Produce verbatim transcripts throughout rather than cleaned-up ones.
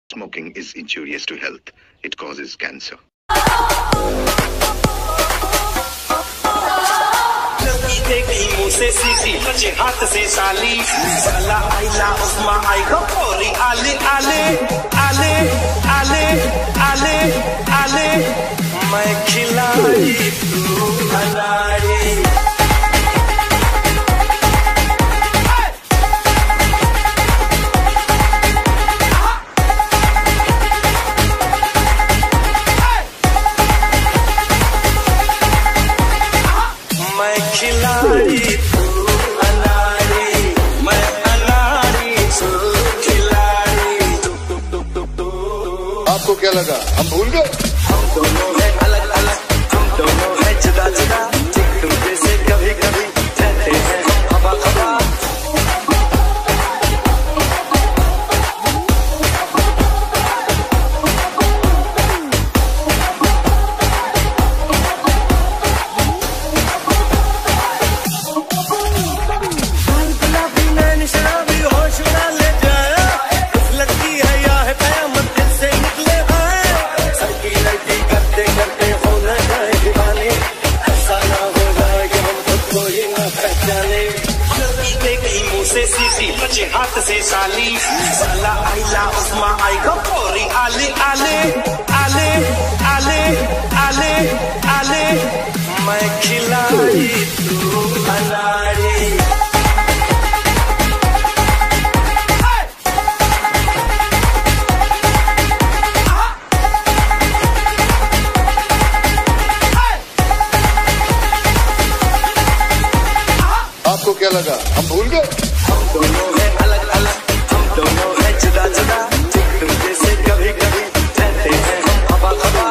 Smoking is injurious to health. It causes cancer. से सीटी बचे हाथ से साली साला आइला उस्मा आएगा पूरी आले आले आले आले आले आले मैं खिलाड़ी तू अनाड़ी मैं खिलाड़ी तू अनाड़ी मैं अनाड़ी तू खिलाड़ी। आपको क्या लगा हम भूल गए? हम दोनों हैं अलग अलग, हम दोनों हैं जुदा जुदा, एक दूसरे से कभी कभी रहते हैं हवा हवा। से सीटी बचे हाथ से साली साला आइला उस्मा आएगा पूरी आले आले आले आले आले आले मैं खिलाड़ी तू अनाड़ी। आपको क्या लगा हम भूल गए? हम दोनों हैं अलग अलग, हम दोनों हैं जुदा जुदा, एक दूसरे से कभी कभी रहते हैं हम हवा हवा।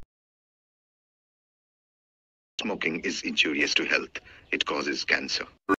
Smoking is injurious to health. It causes cancer.